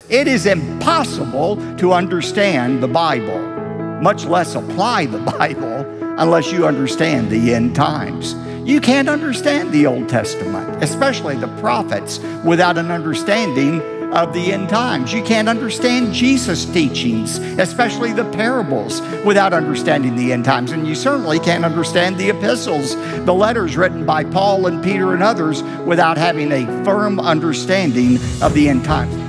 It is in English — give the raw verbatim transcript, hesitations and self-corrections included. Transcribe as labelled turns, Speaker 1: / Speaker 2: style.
Speaker 1: It is impossible to understand the Bible, much less apply the Bible, unless you understand the end times. You can't understand the Old Testament, especially the prophets, without an understanding of the end times. You can't understand Jesus' teachings, especially the parables, without understanding the end times. And you certainly can't understand the epistles, the letters written by Paul and Peter and others, without having a firm understanding of the end times.